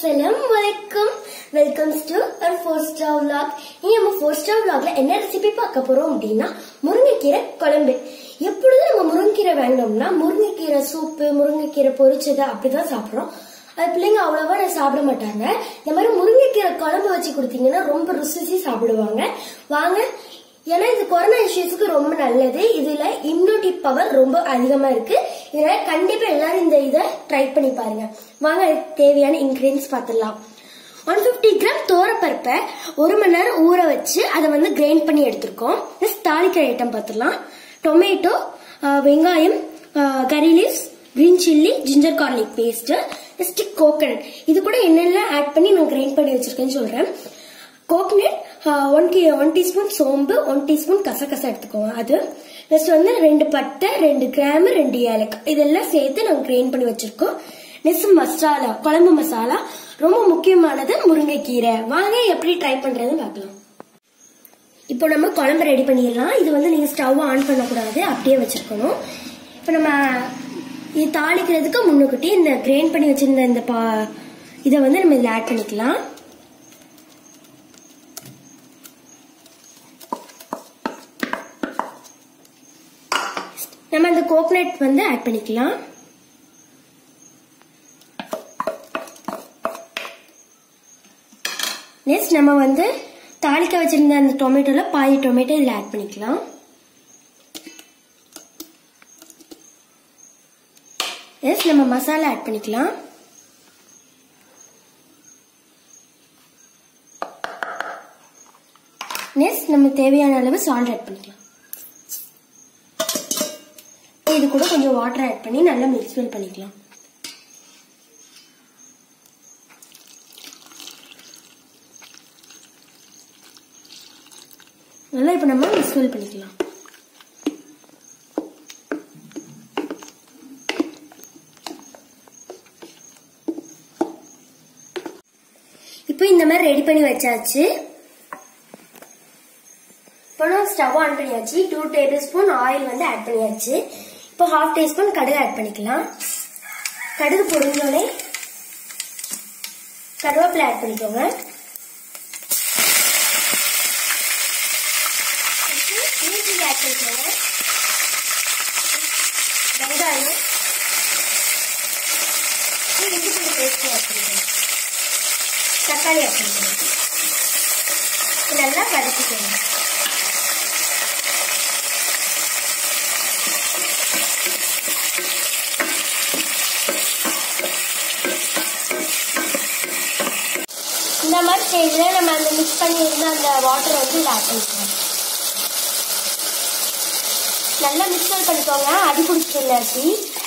Assalamualaikum. Welcome to our 4-star vlog. இனி நம்ம 4-star vlogல என்ன ரெசிபி பார்க்க போறோம் அப்படின்னா முருங்கைக்கீரை குழம்பு. எப்பொழுது நம்ம முருங்கைக்கீரை வேணும்னா முருங்கைக்கீரை சூப்பு, முருங்கைக்கீரை பொரிச்சது அப்படிதான் சாப்பிடுறோம். அது பிள்ளைங்க அவ்வளவா சாப்பிட மாட்டாங்க. இந்த மாதிரி முருங்கைக்கீரை குழம்பு வச்சு கொடுத்தீங்கன்னா ரொம்ப ருசிச்சு சாப்பிடுவாங்க. வாங்க, ஏன்னா இது கொரோனா இஷ்யூஸ்க்கு ரொம்ப நல்லது. இதுல இம்யூனிட்டி பவர் ரொம்ப அதிகமா இருக்கு. இதனால கண்டிப்பா எல்லாரும் இந்த இதை ட்ரை பண்ணி பாருங்க. வாங்க, தேவையான இன்கிரீடியன்ஸ் பார்த்துடலாம். 150 கிராம் தோரப்பருப்பை 1 மணி நேரம் ஊற வச்சு அதை கிரைண்ட் பண்ணி எடுத்திருக்கோம். தாளிக்கிற ஐட்டம் பார்த்துடலாம். டொமேட்டோ, வெங்காயம், curry leaves, green chilli, ginger garlic paste, next coconut. இது கூட என்னெல்லாம் ஆட் பண்ணி நான் கிரைண்ட் பண்ணி வச்சிருக்கேன்னு சொல்றேன். கோகனட் 1 டீஸ்பூன் சோம்பு, 1 டீஸ்பூன் கசகசா எடுத்துக்கோங்க. அது நெக்ஸ்ட் 2 பட்டை, 2 கிராம், 2 ஏலக்காய் இதெல்லாம் சேர்த்து நாங்க கிரைண்ட் பண்ணி வச்சிருக்கோம். நெக்ஸ்ட் மசாலா, குழம்பு மசாலா ரொம்ப முக்கியமானது முருங்கைக்கீரை. வாங்க எப்படி ட்ரை பண்றதுன்னு பார்க்கலாம். இப்போ நம்ம குழம்பு ரெடி பண்ணிடலாம். இது நீங்க ஸ்டவ் ஆன் பண்ணக்கூடாது, அப்படியே வச்சிருக்கணும். இப்போ நம்ம இது தாளிக்கிறதுக்கு முன்னுக்கிட்டே இந்த கிரைண்ட் பண்ணி வச்சிருந்த இந்த இதை நம்ம இதில் ஆட் பண்ணிக்கலாம். நம்ம இந்த கோகனட் ஆட் பண்ணிக்கலாம். நெக்ஸ்ட் நம்ம தாளிக்க வச்சிருந்த அந்த டொமேட்டோல பாதி டொமேட்டோ இதுல ஆட் பண்ணிக்கலாம். நெக்ஸ்ட் நம்ம மசாலா ஆட் பண்ணிக்கலாம். நெக்ஸ்ட் நம்ம தேவையான அளவு சால்ட் ஆட் பண்ணிக்கலாம். இது கூட கொஞ்சம் வாட்டர் ஆட் பண்ணி நல்லா மிக்ஸ் பண்ணிக்கலாம். நல்லா இப்ப நம்ம மிக்ஸ் பண்ணிக்கலாம். இப்போ இந்த மாதிரி ரெடி பண்ணி வச்சாச்சு. இப்போ நம்ம ஸ்டவ் ஆன் பண்ணியாச்சு. 2 டேபிள் ஸ்பூன் ஆயில் ஆட் பண்ணியாச்சு. இப்போ 1/2 டீஸ்பூன் கடுகு ஆட் பண்ணிக்கலாம். கடுகு பொரிஞ்சோடனே கருவேப்பிலை ஆட் பண்ணிக்கோங்க. இஞ்சி ஆட் பண்ணிக்கோங்க. வெங்காயம், இஞ்சி பூண்டு பேஸ்ட் ஆட் பண்ணிக்கோங்க. தக்காளி ஆட் பண்ணிக்கோங்க. நல்லா வதக்கிக்கோங்க. இந்த மாதிரி ஸ்டேஜ்ல நம்ம அந்த மிக்ஸ் பண்ணி இருந்த அந்த வாட்டர் இதில் ஆட் பண்ணிக்கலாம். நல்லா மிக்ஸ் பண்ணிக்கோங்க. அடி பிடிச்சிருந்தாச்சு.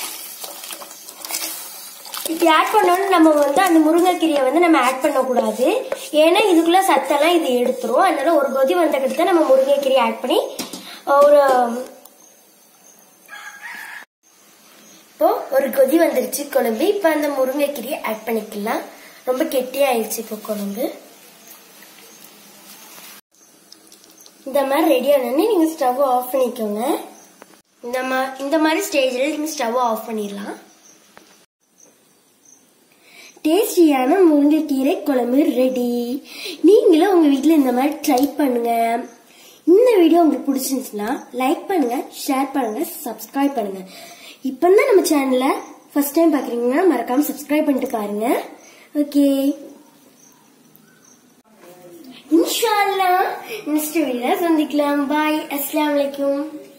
இப்படி ஆட் பண்ணோன்னு நம்ம அந்த முருங்கைக்கீரையை நம்ம ஆட் பண்ணக்கூடாது. ஏன்னா இதுக்குள்ள சத்தெல்லாம் இது எடுத்துரும். அதனால ஒரு கொதி வந்தக்கிட்ட நம்ம முருங்கைக்கீரையை ஆட் பண்ணி ஒரு கொதி வந்துருச்சு குழம்பு. இப்ப அந்த முருங்கைக்கீரையை ஆட் பண்ணிக்கலாம். ரொம்ப கெட்டியா ஆயிடுச்சு இப்போ குழம்பு. இந்த மாதிரி ரெடி ஆனோடனே நீங்க ஸ்டவ் ஆஃப் பண்ணிக்கோங்க. இந்த மாதிரி ஸ்டேஜ்ல நீங்க ஸ்டவ் ஆஃப் பண்ணிடலாம். டேஸ்டியான முருங்கைக்கீரை குழம்பு ரெடி. நீங்களும் உங்க வீட்டுல இந்த மாதிரி ட்ரை பண்ணுங்க. இந்த வீடியோ உங்களுக்கு பிடிச்சிருந்துச்சுன்னா லைக் பண்ணுங்க, ஷேர் பண்ணுங்க, சப்ஸ்கிரைப் பண்ணுங்க. இப்பதான் நம்ம சேனல்ல ஃபர்ஸ்ட் டைம் பாக்குறீங்கன்னா மறக்காம சப்ஸ்கிரைப் பண்ணிட்டு பாருங்க. ஓகே, இன்ஷா அல்லாஹ் நெக்ஸ்ட் வீடியோல சந்திக்கலாம். பாய், அஸ்ஸலாமு அலைக்கும்.